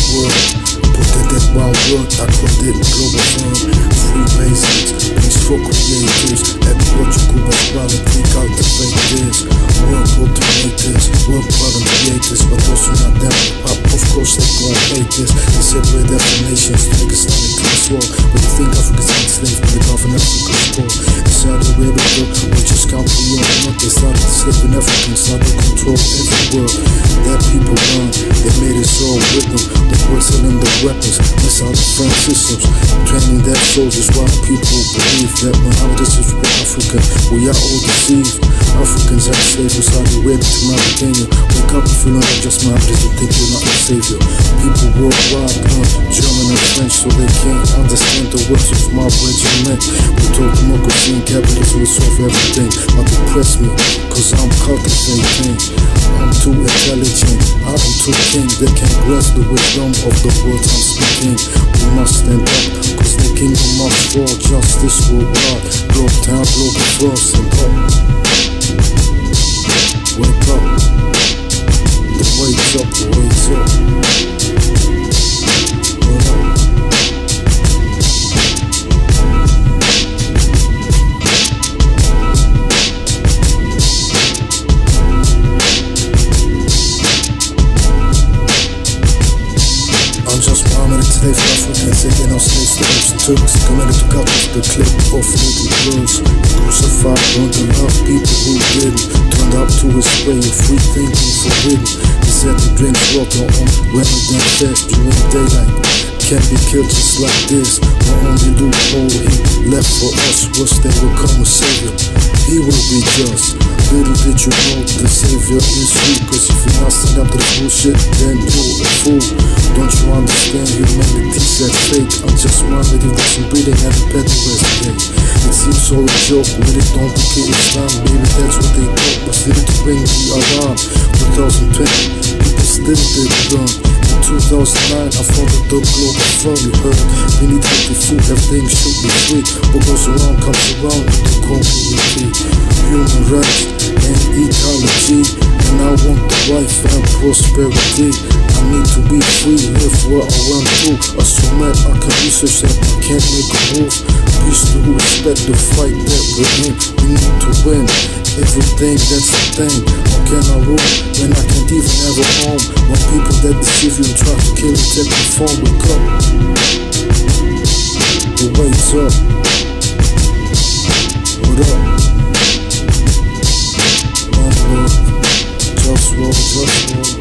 world. Put that one word, I called it global firm. Free basics, peace for creators. Ecological equality, cultivate this. World automators, world problem creators. But those who not them, of course they gon' hate this. They separate definitions to make a Islamic class war. But you think Africa's enslaved to the government Africa's poor. Inside the Arabia, we just can't be on what they started enslaving Africans, started to control every world. That people run, they made us all with them. They were selling the weapons, miss out the French systems, training their soldiers while people believe that Muhammad is for Africa. We are all deceived. Africans are slaves from Saudi Arabia to Mauritania. Wake up if you know that just Muhammad is to think you're not a savior. People worldwide learn German and French so they can't understand the words of my regiment. We told democracy and capitalism will solve everything, but they press me cause I'm cultivating. I'm too intelligent, I am too king. They can't grasp the wisdom of the words I'm speaking. We must stand up cause the kingdom must fall. Justice worldwide, globe town, global first. And up, wake up, the wake's up, the wake's up. Slave for Africans, taking our slaves to Arabs and Turks, committed to cut off the clip of little girls. Crucified, burned to love people who didn't. Turned up to his way of free thinking forbidden. He said to drink water on women then fast during daylight. Can't be killed just like this. The only loophole he left for us was they will come a savior. He will be just. Little did you know the savior is you. Cause if you not stand up to the bullshit, then you're a fool. Don't you understand humanity's that fake? I'm just minded if there's some breathing at the petty west gate. It seems all a joke when it don't become Islam. Maybe that's what they thought, but still to bring the alarm. 2020, people still didn't learn. In 2009, I founded the Globalfirm. You heard, we need healthy food, everything should be free. What goes around comes around in the community. Human rights and ecology, and I want the life and prosperity. I need to be free, live where I want to. Assume that I can research that I can't make a move. Peace to respect the fight that we're in. We need to win everything, that's the thing. How can I rule when I can't even have a home? When people that deceive you and try to kill you take the phone. Wake up, the wake's up. What up? OneLove, JustWar, JustWar.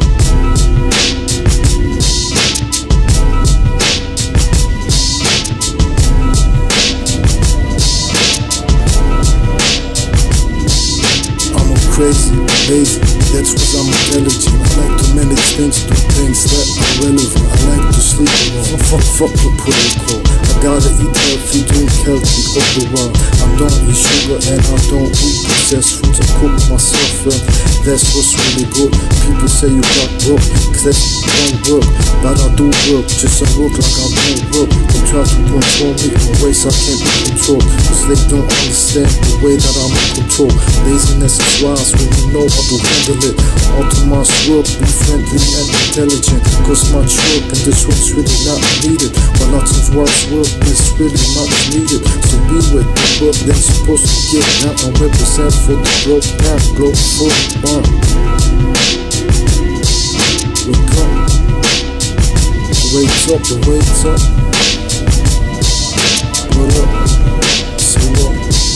Crazy, lazy, that's cause I'm intelligent. I like to manage things, do things that are relevant. I like to sleep alone, fuck the protocol. I gotta eat healthy, drink healthy all the while. I don't eat sugar and I don't eat processed foods. I cook myself and that's what's really good. People say you got broke, cause that don't work. But I do work, just I work like I don't work. They try to control me in ways I can't be controlled, cause they don't understand the way that I'm in control. Laziness is wise when you know how to handle it. Optimize work, be friendly and intelligent. Cause much work and this work's really not needed. But lots of work is really much needed. So be with the work they're supposed to get. Now I represent for the globe, now Globalfirm. Wake up, the wake's up, the wake's up. What up, say what?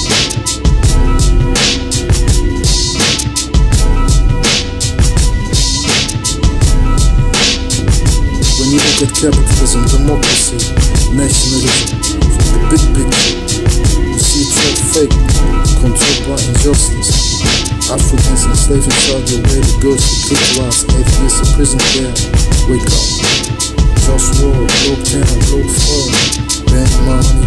When you look at capitalism, democracy, nationalism, from the big picture, you see it's all fake, controlled by injustice. Africans enslaved in Saudi Arabia, girls who kidnapped, atheists in prison there. Wake up, JustWar, globe town, Globalfirm, ban money.